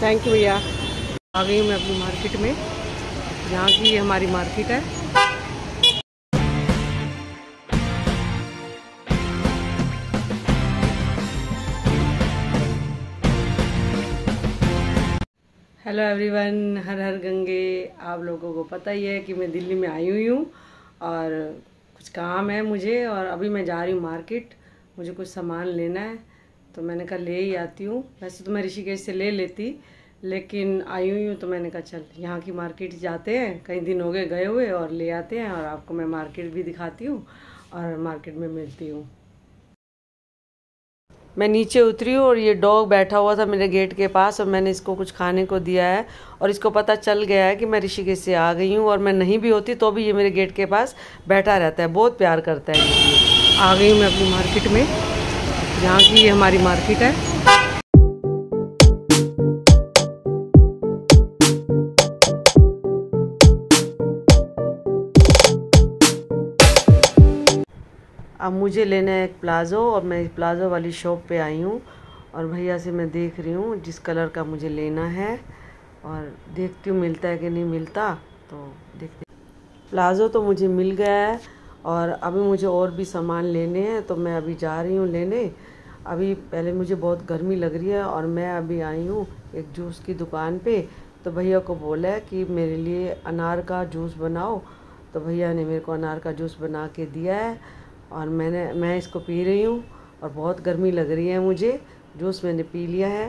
Thank you भैया। आ गई हूँ मैं अपनी मार्केट में, यहाँ की हमारी मार्केट है। हेलो एवरीवन, हर हर गंगे। आप लोगों को पता ही है कि मैं दिल्ली में आई हुई हूँ और कुछ काम है मुझे, और अभी मैं जा रही हूँ मार्केट। मुझे कुछ सामान लेना है तो मैंने कहा ले ही आती हूँ। वैसे तो मैं ऋषिकेश से ले लेती, लेकिन आई हुई हूँ तो मैंने कहा चल यहाँ की मार्केट जाते हैं, कई दिन हो गए गए हुए, और ले आते हैं और आपको मैं मार्केट भी दिखाती हूँ और मार्केट में मिलती हूँ। मैं नीचे उतरी हूँ और ये डॉग बैठा हुआ था मेरे गेट के पास, और मैंने इसको कुछ खाने को दिया है और इसको पता चल गया है कि मैं ऋषिकेश से आ गई हूँ, और मैं नहीं भी होती तो भी ये मेरे गेट के पास बैठा रहता है, बहुत प्यार करता है ये। आ गई हूँ मैं अपनी मार्केट में, यहाँ की हमारी मार्केट है। अब मुझे लेना है एक प्लाज़ो, और मैं प्लाज़ो वाली शॉप पे आई हूँ और भैया से मैं देख रही हूँ जिस कलर का मुझे लेना है, और देखती हूँ मिलता है कि नहीं मिलता। तो देखते। प्लाज़ो तो मुझे मिल गया है और अभी मुझे और भी सामान लेने हैं, तो मैं अभी जा रही हूँ लेने। अभी पहले मुझे बहुत गर्मी लग रही है और मैं अभी आई हूँ एक जूस की दुकान पे, तो भैया को बोला है कि मेरे लिए अनार का जूस बनाओ। तो भैया ने मेरे को अनार का जूस बना के दिया है और मैं इसको पी रही हूँ, और बहुत गर्मी लग रही है मुझे। जूस मैंने पी लिया है।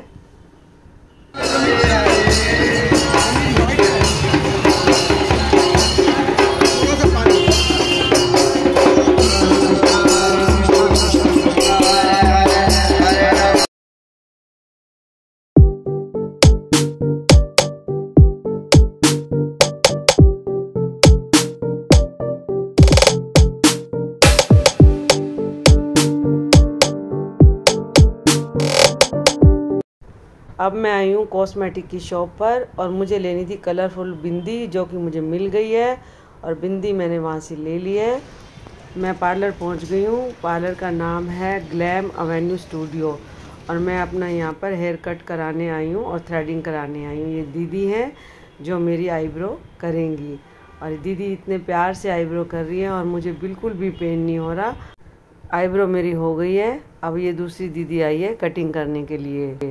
अब मैं आई हूँ कॉस्मेटिक की शॉप पर, और मुझे लेनी थी कलरफुल बिंदी, जो कि मुझे मिल गई है, और बिंदी मैंने वहाँ से ले ली है। मैं पार्लर पहुँच गई हूँ। पार्लर का नाम है ग्लैम एवेन्यू स्टूडियो, और मैं अपना यहाँ पर हेयर कट कराने आई हूँ और थ्रेडिंग कराने आई हूँ। ये दीदी हैं जो मेरी आईब्रो करेंगी, और दीदी इतने प्यार से आईब्रो कर रही है और मुझे बिल्कुल भी पेन नहीं हो रहा। आईब्रो मेरी हो गई है, अब ये दूसरी दीदी आई है कटिंग करने के लिए।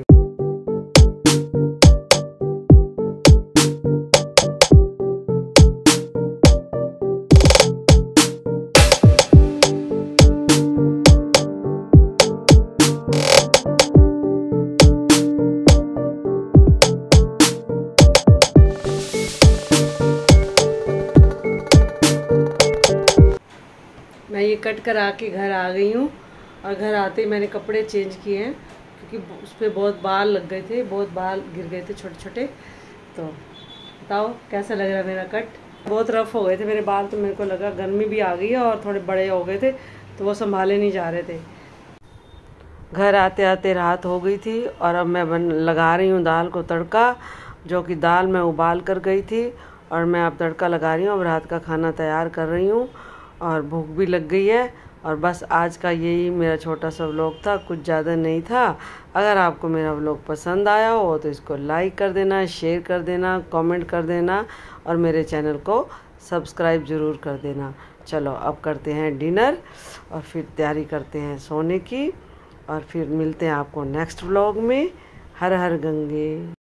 मैं ये कट करा के घर आ गई हूँ, और घर आते ही मैंने कपड़े चेंज किए हैं क्योंकि उस पर बहुत बाल लग गए थे, बहुत बाल गिर गए थे छोटे छोटे। तो बताओ कैसा लग रहा है मेरा कट। बहुत रफ़ हो गए थे मेरे बाल, तो मेरे को लगा गर्मी भी आ गई है और थोड़े बड़े हो गए थे तो वो संभाले नहीं जा रहे थे। घर आते आते रात हो गई थी, और अब मैं लगा रही हूँ दाल को तड़का, जो कि दाल मैं उबाल कर गई थी, और मैं अब तड़का लगा रही हूँ। अब रात का खाना तैयार कर रही हूँ, और भूख भी लग गई है। और बस आज का यही मेरा छोटा सा व्लॉग था, कुछ ज़्यादा नहीं था। अगर आपको मेरा व्लॉग पसंद आया हो तो इसको लाइक कर देना, शेयर कर देना, कमेंट कर देना, और मेरे चैनल को सब्सक्राइब ज़रूर कर देना। चलो अब करते हैं डिनर, और फिर तैयारी करते हैं सोने की, और फिर मिलते हैं आपको नेक्स्ट व्लॉग में। हर हर गंगे।